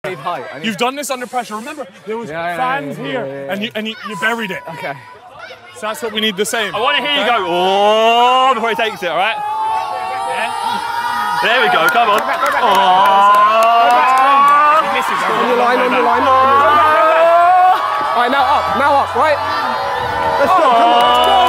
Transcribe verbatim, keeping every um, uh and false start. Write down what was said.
Okay. Height. You've done this under pressure. Remember, there was yeah, fans yeah, yeah, here, yeah, yeah, yeah. and you and you, you buried it. Okay. So that's what we need the same. I want to hear okay? you go, oh, before he takes it, all right? Yeah. There we go, come on. Go back, go back, oh. go back. He misses. On your line, on your line. All right, now up, now up, right? Let's go, come on. Let's go.